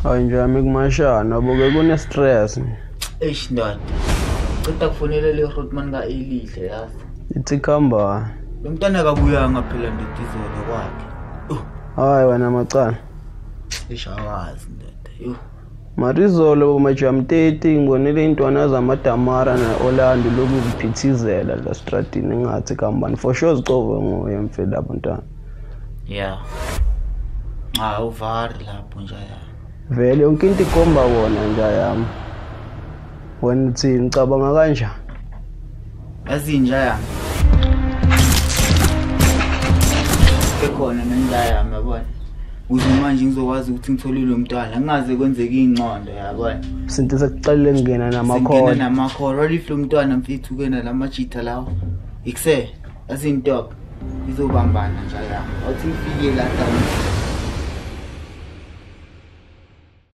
Hayi nje ami kumashana boke kune stress. Eish ndoda. Ceda kufonela le Roadman ka Elihle yazi. Ithi khamba. Lo mntana kabuyanga phela ndidizele kwakhe. Hayi wena macala. Ishawazi ndoda. Yo. Marizolo majam 30 ngibonile intwana zamadamara naOrlando lokuziphithizela la stratini ngathi kambani for sure zicove ngoye mfela abantwana. Yeah. Uvari lapho nje ya. Vele yonke into ikomba wona nje yami. Wena uthi ngicabanga kanjani? Azinja yami. Ekhona nenja yami yabona. Uze manje ngizokwazi ukuthi ngitholile lo mntwana ngingaze kwenzeke ingcondo yabona. Sinto sekuqalile ngena namakhono. Ngena namakhono if lo mntwana mfethu kena lamajitha lawo. Ikuse azintop izobambana nje yami. Awuthi ngifike la